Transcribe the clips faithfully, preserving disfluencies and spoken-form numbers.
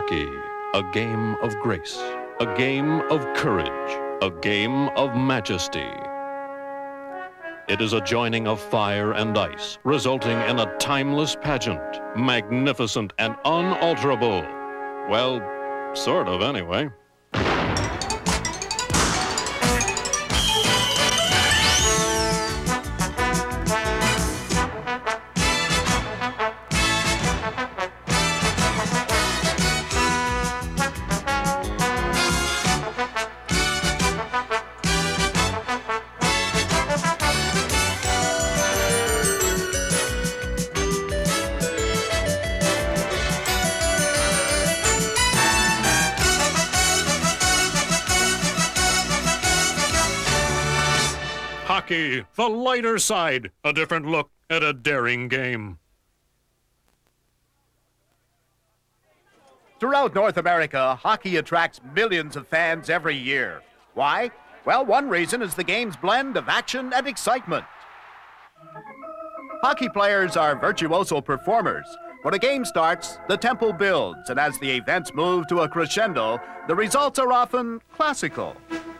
Hockey, a game of grace, a game of courage, a game of majesty. It is a joining of fire and ice, resulting in a timeless pageant, magnificent and unalterable. Well, sort of anyway. Hockey, the lighter side, a different look at a daring game. Throughout North America, hockey attracts millions of fans every year. Why? Well, one reason is the game's blend of action and excitement. Hockey players are virtuoso performers. When a game starts, the tempo builds, and as the events move to a crescendo, the results are often classical.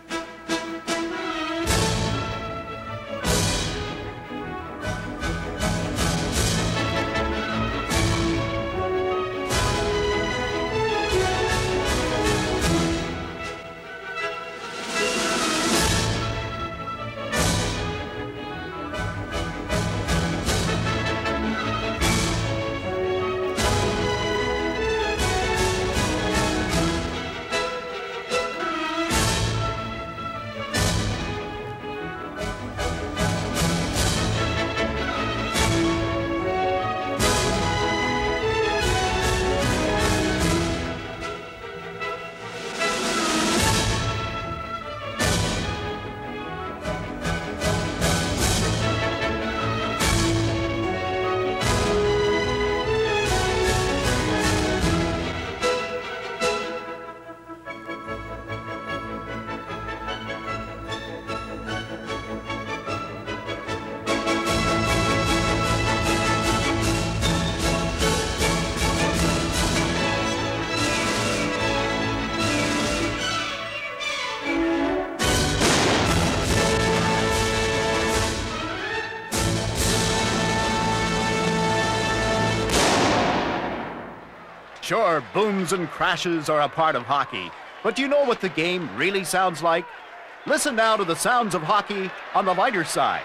Sure, booms and crashes are a part of hockey, but do you know what the game really sounds like? Listen now to the sounds of hockey on the lighter side.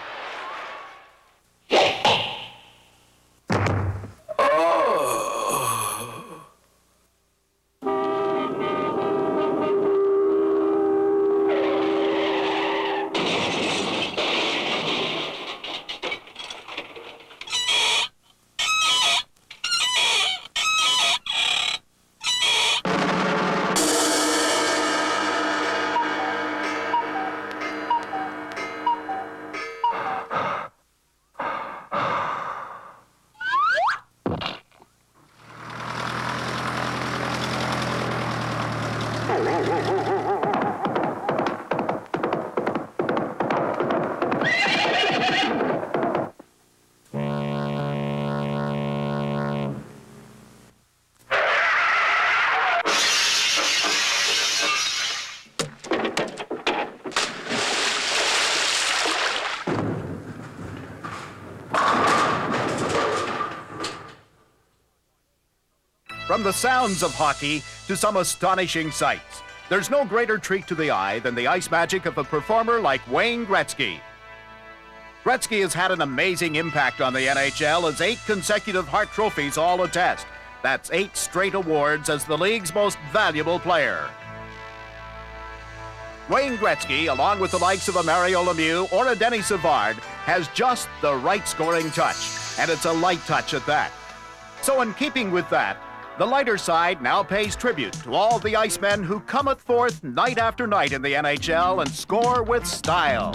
From the sounds of hockey to some astonishing sights, there's no greater treat to the eye than the ice magic of a performer like Wayne Gretzky. Gretzky has had an amazing impact on the N H L, as eight consecutive Hart trophies all attest. That's eight straight awards as the league's most valuable player. Wayne Gretzky, along with the likes of a Mario Lemieux or a Denny Savard, has just the right scoring touch, and it's a light touch at that. So in keeping with that, the lighter side now pays tribute to all the Icemen who cometh forth night after night in the N H L and score with style.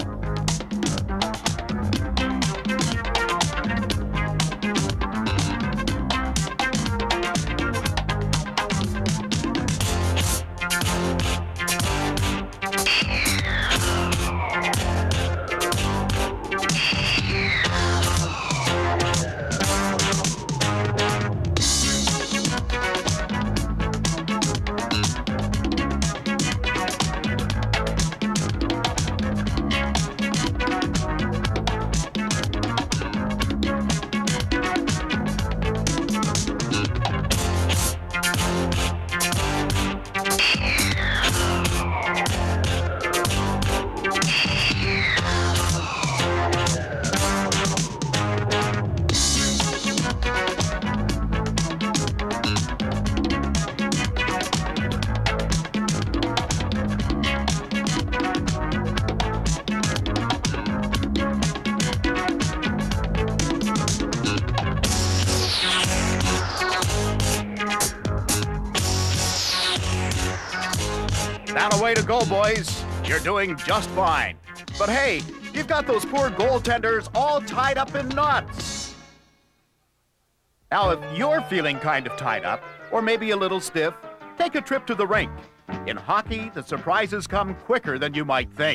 And away to go, boys. You're doing just fine. But hey, you've got those poor goaltenders all tied up in knots. Now, if you're feeling kind of tied up, or maybe a little stiff, take a trip to the rink. In hockey, the surprises come quicker than you might think.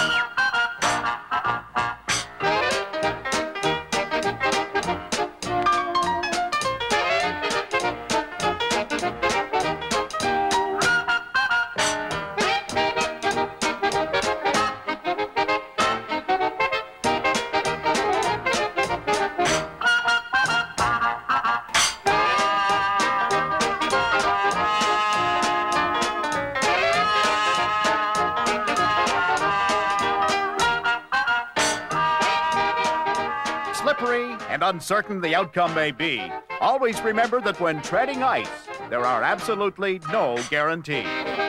Slippery and uncertain the outcome may be, always remember that when treading ice, there are absolutely no guarantees.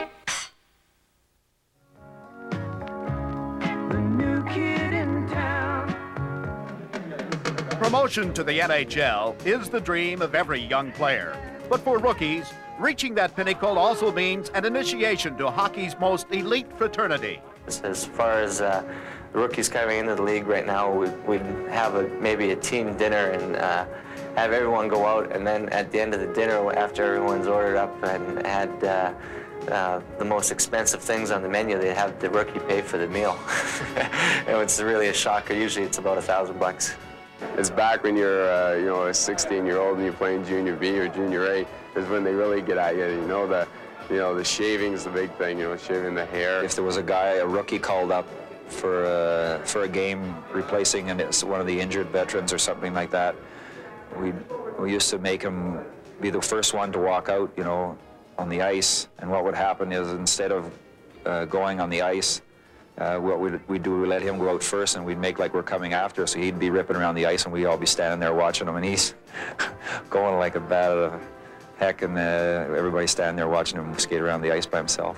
The new kid in town. Promotion to the N H L is the dream of every young player. But for rookies, reaching that pinnacle also means an initiation to hockey's most elite fraternity. As far as uh, the rookies coming into the league right now, we'd, we'd have a, maybe a team dinner and uh, have everyone go out, and then at the end of the dinner, after everyone's ordered up and had uh, uh, the most expensive things on the menu, they'd have the rookie pay for the meal. And it's really a shocker. Usually it's about a thousand bucks. It's back when you're, uh, you know, a sixteen-year-old and you're playing junior B or junior A, is when they really get at you. You know, the, you know, the shaving's the big thing. You know, shaving the hair. If there was a guy, a rookie called up for a, for a game replacing an, one of the injured veterans or something like that, we we used to make him be the first one to walk out, you know, on the ice. And what would happen is instead of uh, going on the ice, uh, what we'd, we'd do, we let him go out first, and we'd make like we're coming after. So he'd be ripping around the ice, and we'd all be standing there watching him, and he's going like a bat of heck, and uh, everybody's standing there watching him skate around the ice by himself.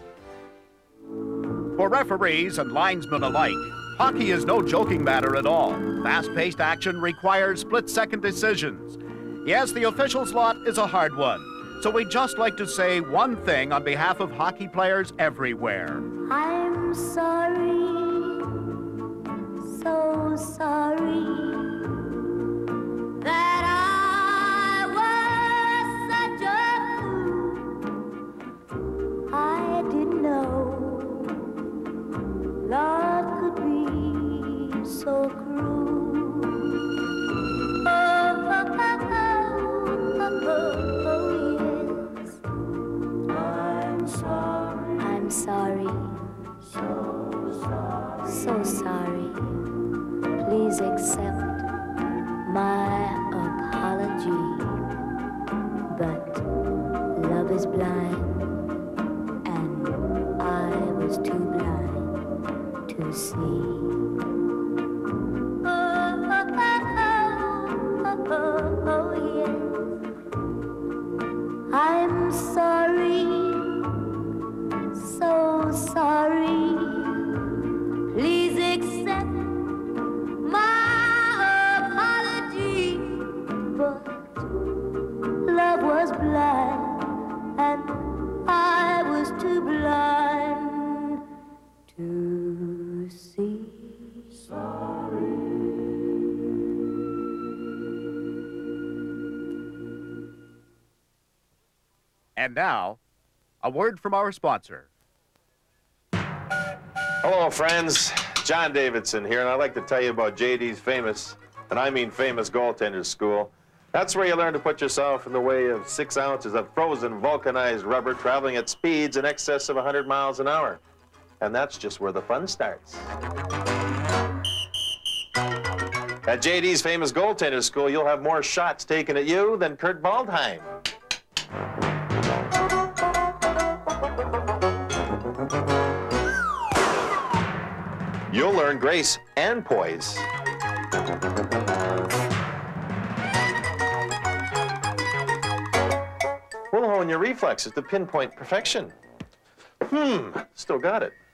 For referees and linesmen alike, hockey is no joking matter at all. Fast-paced action requires split-second decisions. Yes, the official's lot is a hard one, so we'd just like to say one thing on behalf of hockey players everywhere. I'm sorry, so sorry, that I was such a fool. I didn't know love could be so cruel. Oh, oh, oh, oh, oh, yes. I'm sorry. I'm sorry. So sorry. So sorry. Please accept my apology. But love is blind, and I was too blind to see. Oh, oh, oh, oh, oh, yes. I'm sorry, so sorry. Please accept my apology. But love was blind, and I was too blind to see. Sorry. And now, a word from our sponsor. Hello, friends. John Davidson here, and I'd like to tell you about J D's famous, and I mean famous, goaltender school. That's where you learn to put yourself in the way of six ounces of frozen vulcanized rubber traveling at speeds in excess of one hundred miles an hour. And that's just where the fun starts. At J D's famous goaltender school, you'll have more shots taken at you than Kurt Waldheim. You'll learn grace and poise. We'll hone your reflexes to pinpoint perfection. Hmm, still got it.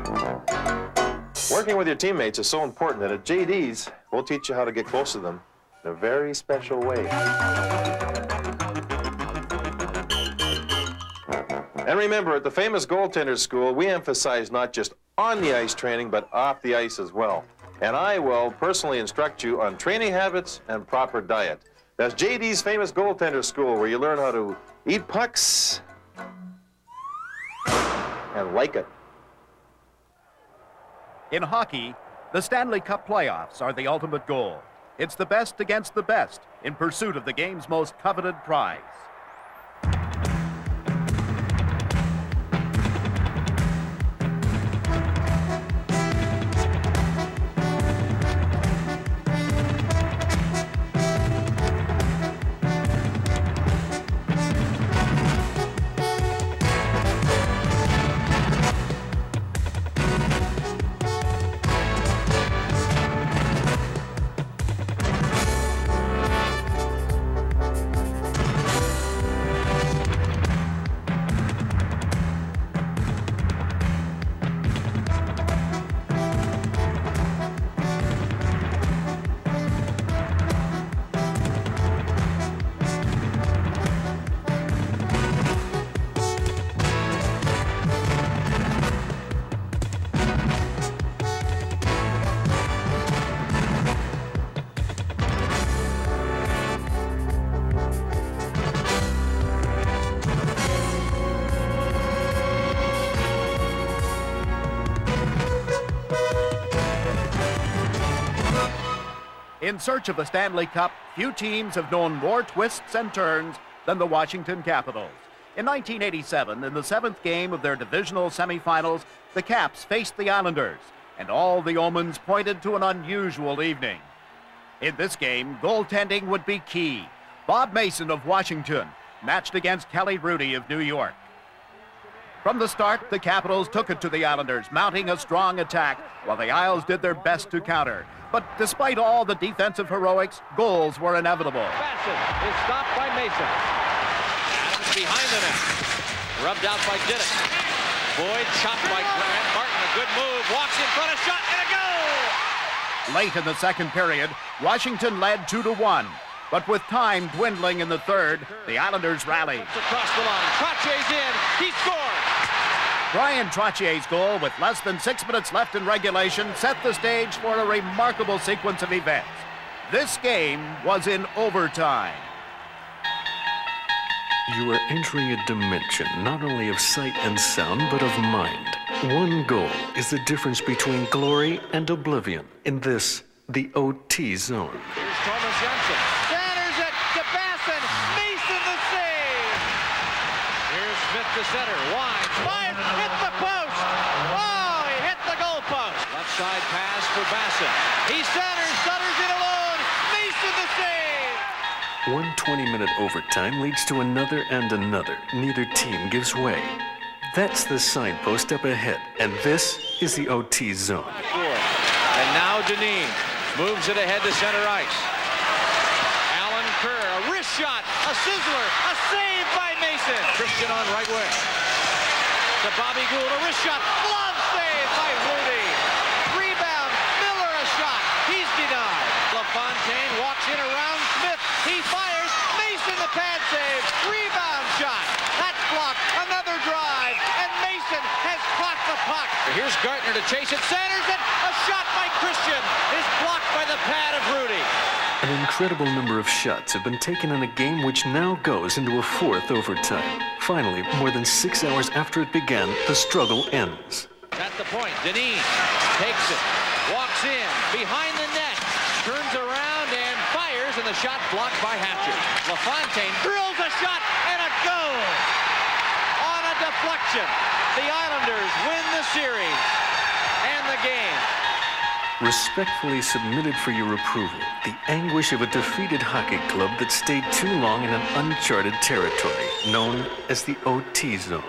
Working with your teammates is so important that at J D's, we'll teach you how to get close to them in a very special way. And remember, at the famous goaltender school, we emphasize not just on the ice training, but off the ice as well. And I will personally instruct you on training habits and proper diet. That's J D's famous goaltender school, where you learn how to eat pucks and like it. In hockey, the Stanley Cup playoffs are the ultimate goal. It's the best against the best in pursuit of the game's most coveted prize. In search of the Stanley Cup, few teams have known more twists and turns than the Washington Capitals. In nineteen eighty-seven, in the seventh game of their divisional semifinals, the Caps faced the Islanders, and all the omens pointed to an unusual evening. In this game, goaltending would be key. Bob Mason of Washington matched against Kelly Hrudey of New York. From the start, the Capitals took it to the Islanders, mounting a strong attack, while the Isles did their best to counter. But despite all the defensive heroics, goals were inevitable. Bassett is stopped by Mason. Adams behind the net. Rubbed out by Diddick. Boyd chopped by Grant Martin. A good move. Walks in front, a shot, and a goal! Late in the second period, Washington led two to one. But with time dwindling in the third, the Islanders rallied. Across the line. Trottier's in. He scored! Brian Trottier's goal, with less than six minutes left in regulation, set the stage for a remarkable sequence of events. This game was in overtime. You are entering a dimension not only of sight and sound, but of mind. One goal is the difference between glory and oblivion in this, the O T zone. Here's Thomas Jensen. Centers it to Basson. Mason the save. Here's Smith to center. Winds. Fires. Hit the post. Oh, he hit the goal post. Left side pass for Basson. He centers. Sutter's in alone. Mason the save. One twenty-minute overtime leads to another and another. Neither team gives way. That's the signpost up ahead, and this is the O T zone. And now Deneen moves it ahead to center ice. Alan Kerr, a wrist shot, a sizzler, a save by Mason. Christian on right wing. To Bobby Gould, a wrist shot, glove save by Hrudey. Rebound, Miller a shot, he's denied. LaFontaine walks in around Smith, he fires, Mason the pad save, rebound shot. That's blocked, another drive, and Mason has caught the puck. Here's Gartner to chase it, centers it, a shot by Christian is blocked by the pad of Hrudey. An incredible number of shots have been taken in a game which now goes into a fourth overtime. Finally, more than six hours after it began, the struggle ends. At the point, Deneen takes it, walks in, behind the net, turns around and fires, and the shot blocked by Hatcher. LaFontaine drills a shot and a goal! On a deflection, the Islanders win the series and the game. Respectfully submitted for your approval, the anguish of a defeated hockey club that stayed too long in an uncharted territory, known as the O T zone.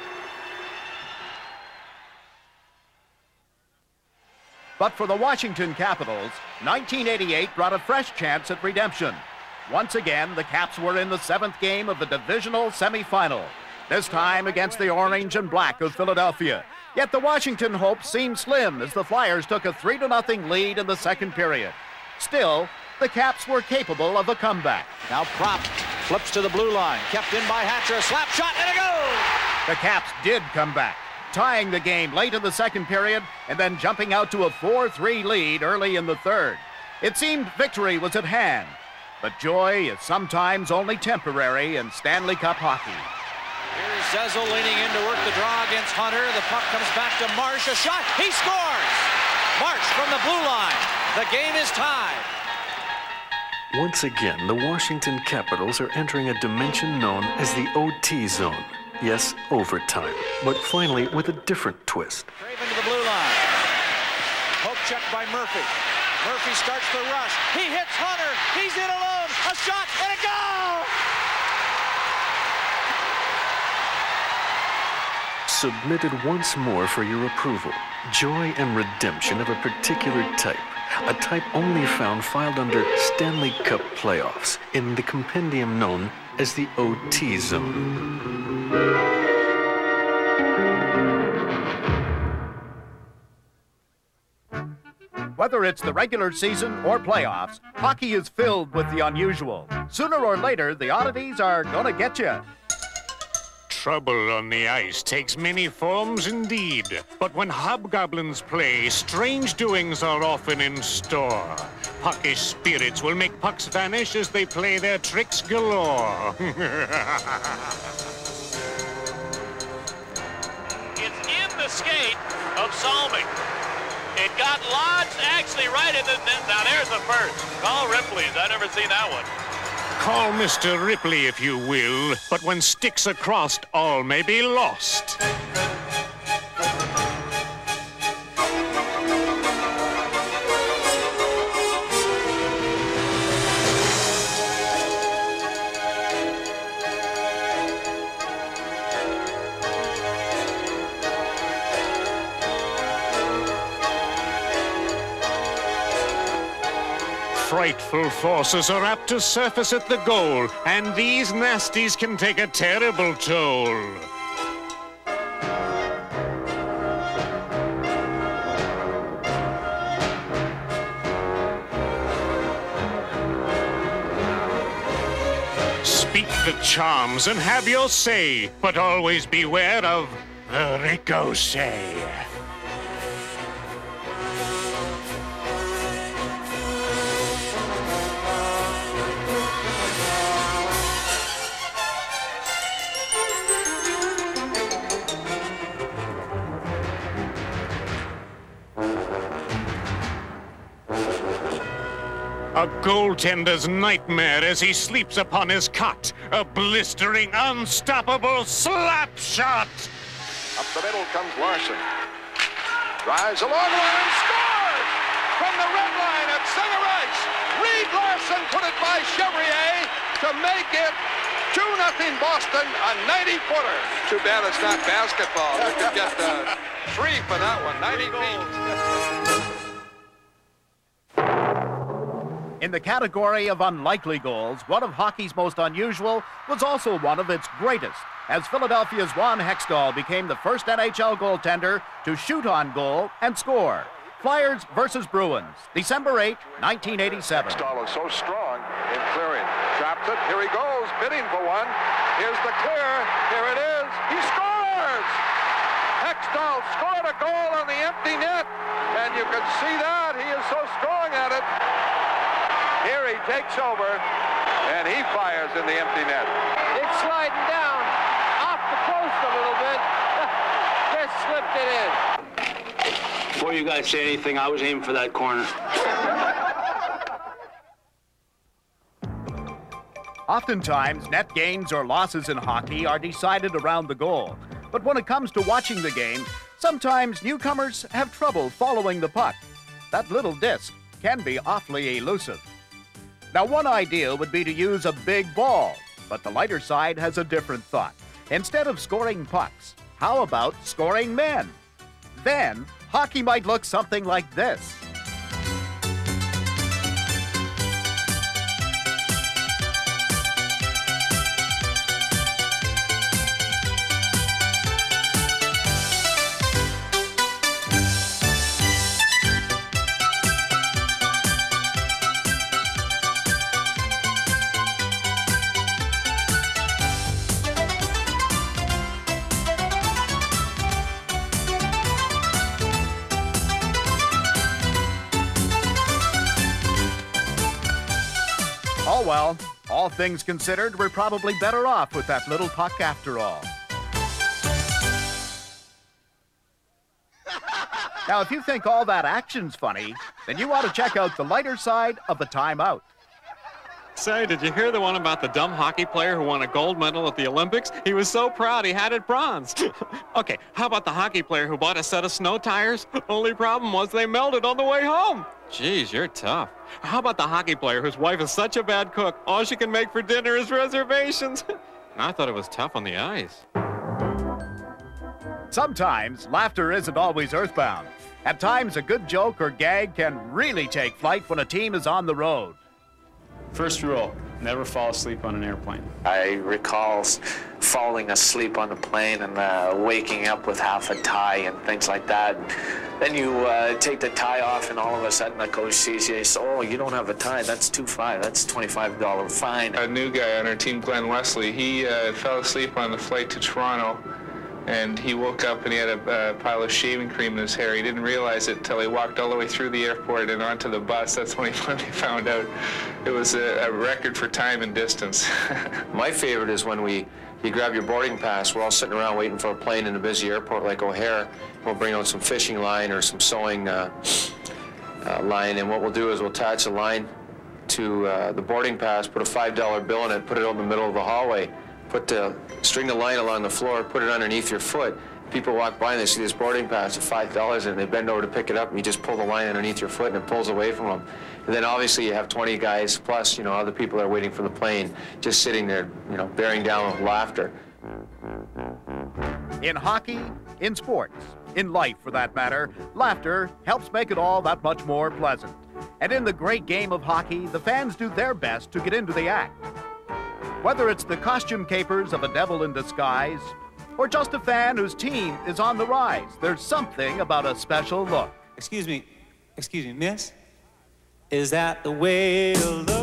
But for the Washington Capitals, nineteen eighty-eight brought a fresh chance at redemption. Once again, the Caps were in the seventh game of the divisional semifinal, this time against the Orange and Black of Philadelphia. Yet the Washington hopes seemed slim as the Flyers took a three to nothing lead in the second period. Still, the Caps were capable of a comeback. Now Prop flips to the blue line. Kept in by Hatcher. A slap shot and a goal! The Caps did come back, tying the game late in the second period and then jumping out to a four three lead early in the third. It seemed victory was at hand, but joy is sometimes only temporary in Stanley Cup hockey. Here's Zezel leaning in to work the draw against Hunter. The puck comes back to Marsh. A shot. He scores! Marsh from the blue line. The game is tied. Once again, the Washington Capitals are entering a dimension known as the O T zone. Yes, overtime, but finally with a different twist. Craven to the blue line. Poke check by Murphy. Murphy starts the rush. He hits Hunter. He's in alone. A shot and a goal! Submitted once more for your approval. Joy and redemption of a particular type. A type only found filed under Stanley Cup playoffs in the compendium known as the O T zone. Whether it's the regular season or playoffs, hockey is filled with the unusual. Sooner or later, the oddities are gonna get you. Trouble on the ice takes many forms indeed, but when hobgoblins play, strange doings are often in store. Puckish spirits will make pucks vanish as they play their tricks galore. It's in the skate of Salming. It got lodged actually right in the net. Now there's the first. Call Ripley's. I've never seen that one. Call Mister Ripley if you will, but when sticks are crossed, all may be lost. Frightful forces are apt to surface at the goal, and these nasties can take a terrible toll. Speak the charms and have your say, but always beware of the ricochet. A goaltender's nightmare as he sleeps upon his cot. A blistering, unstoppable slap shot. Up the middle comes Larson. Drives a long one and scores! From the red line at center ice. Reed Larson put it by Chevrier to make it two nothing Boston, a ninety-footer. Too bad it's not basketball. You could get uh, three for that one, ninety feet. In the category of unlikely goals, one of hockey's most unusual was also one of its greatest, as Philadelphia's Ron Hextall became the first N H L goaltender to shoot on goal and score. Flyers versus Bruins, December eighth, nineteen eighty-seven. Hextall is so strong in clearing. Traps it. Here he goes, bidding for one. Here's the clear. Here it is. He scores! Hextall scored a goal on the empty net, and you can see that. He is so strong at it. Here he takes over, and he fires in the empty net. It's sliding down off the post a little bit. Just slipped it in. Before you guys say anything, I was aiming for that corner. Oftentimes, net gains or losses in hockey are decided around the goal. But when it comes to watching the game, sometimes newcomers have trouble following the puck. That little disc can be awfully elusive. Now, one idea would be to use a big ball, but the lighter side has a different thought. Instead of scoring pucks, how about scoring men? Then, hockey might look something like this. well, all things considered, we're probably better off with that little puck after all. Now, if you think all that action's funny, then you ought to check out the lighter side of the timeout. Say, did you hear the one about the dumb hockey player who won a gold medal at the Olympics? He was so proud he had it bronze. Okay, how about the hockey player who bought a set of snow tires? Only problem was they melted on the way home. Jeez, you're tough. How about the hockey player whose wife is such a bad cook, all she can make for dinner is reservations? I thought it was tough on the ice. Sometimes, laughter isn't always earthbound. At times, a good joke or gag can really take flight when a team is on the road. First rule, never fall asleep on an airplane. I recall falling asleep on the plane and uh, waking up with half a tie and things like that. Then you uh, take the tie off and all of a sudden the coach sees you and says, oh, you don't have a tie, that's two five, that's twenty-five dollar fine. A new guy on our team, Glenn Wesley, he uh, fell asleep on the flight to Toronto, and he woke up and he had a, a pile of shaving cream in his hair. He didn't realize it until he walked all the way through the airport and onto the bus. That's when he finally found out it was a, a record for time and distance. My favorite is when we you grab your boarding pass. We're all sitting around waiting for a plane in a busy airport like O'Hare. We'll bring out some fishing line or some sewing uh, uh, line, and what we'll do is we'll attach a line to uh, the boarding pass, put a five dollar bill in it, put it out in the middle of the hallway, put the string the line along the floor, put it underneath your foot. People walk by and they see this boarding pass at five dollars and they bend over to pick it up and you just pull the line underneath your foot and it pulls away from them. And then obviously you have twenty guys plus, you know, other people that are waiting for the plane just sitting there, you know, bearing down with laughter. In hockey, in sports, in life for that matter, laughter helps make it all that much more pleasant. And in the great game of hockey, the fans do their best to get into the act. Whether it's the costume capers of a devil in disguise, or just a fan whose team is on the rise, there's something about a special look. Excuse me, excuse me, miss? Is that the way you look?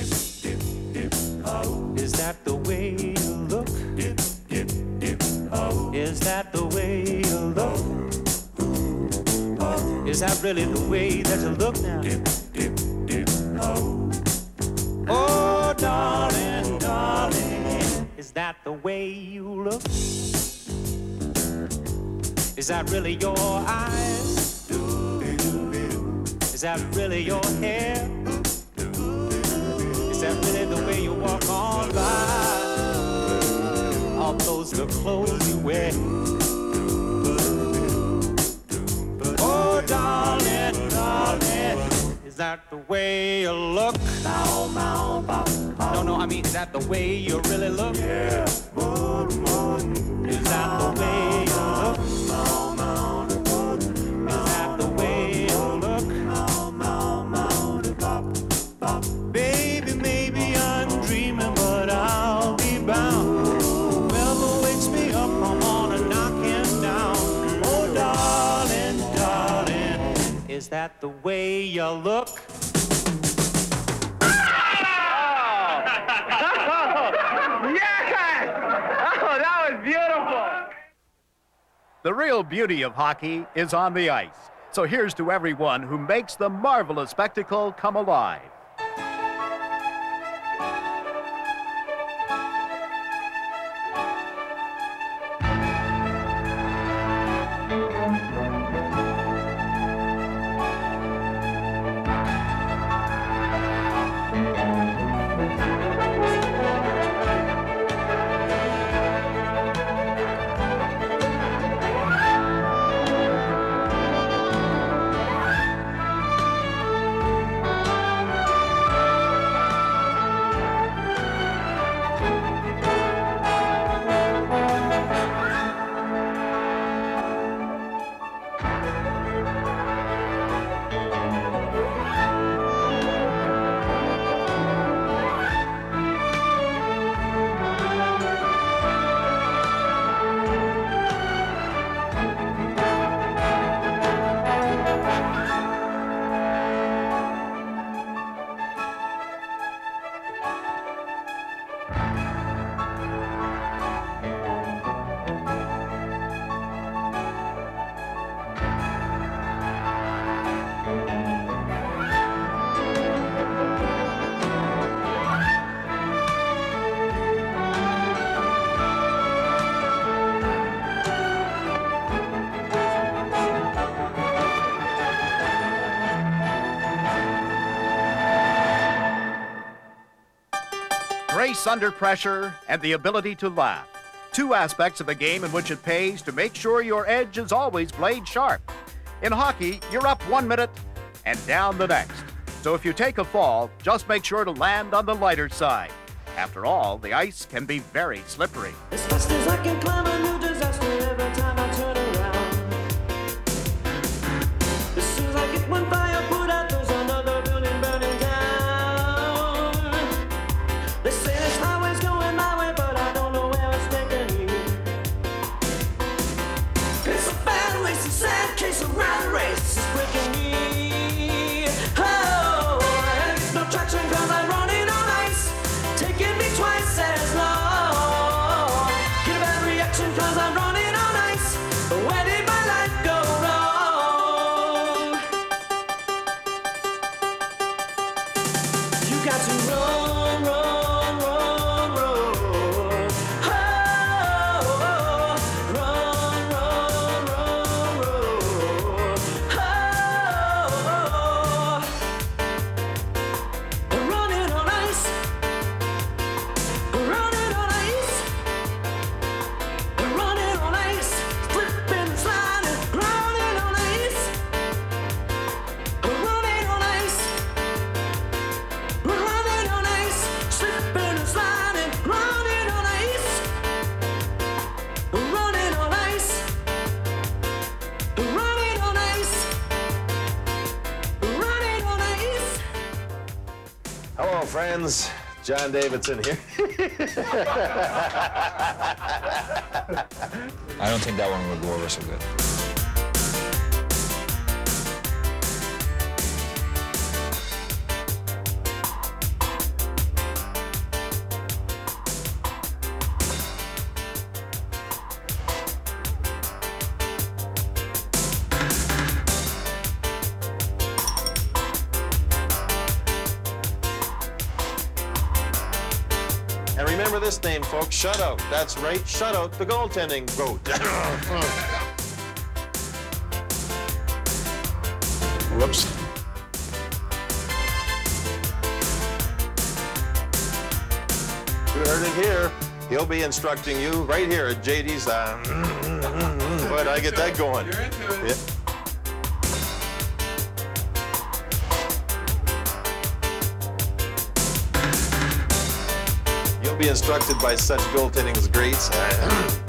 Is that the way you look? Is that the way you look? Is that really the way that you look now? Oh, darling, darling, is that the way you look? Is that really your eyes? Is that really your hair? Is that really the way you walk on by? All those good clothes you wear? Oh, darling, darling, is that the way you look? No, no, I mean, is that the way you really look? Yeah. Is that the way you look? Is that the way you look? Baby, maybe I'm dreaming, but I'll be bound. Whoever wakes me up, I'm gonna knock him down. Oh, darling, darling, is that the way you look? The real beauty of hockey is on the ice. So here's to everyone who makes the marvelous spectacle come alive. Grace under pressure and the ability to laugh. Two aspects of a game in which it pays to make sure your edge is always blade sharp. In hockey, you're up one minute and down the next. So if you take a fall, just make sure to land on the lighter side. After all, the ice can be very slippery. As fast as I can climb a new disaster every time I turn around. As soon as I get one fire put out, there's another building burning down. They say this highway's going my way, but I don't know where it's taking me. It's a bad waste, a sad case of round race is breaking me. Oh, and it's no traction cause I'm running on ice. Taking me twice as long. Get a bad reaction cause I'm running on ice. Where did my life go wrong? You got to run, run, run, run. Oh, run, run, run, run. Oh, running on ice. Running on ice, running on ice, slipping and sliding, running on ice, running on ice, running on ice, slipping and sliding, running on ice, running on ice, running on ice, running on ice. Hello, friends. John Davidson here. I don't think that one would go over so good. And remember this name, folks, shutout. That's right, shutout, the goaltending goat. Whoops. You heard it here. He'll be instructing you right here at J D's. Uh, but I get that going. You're into it. Yeah. You'll be instructed by such goaltending greats.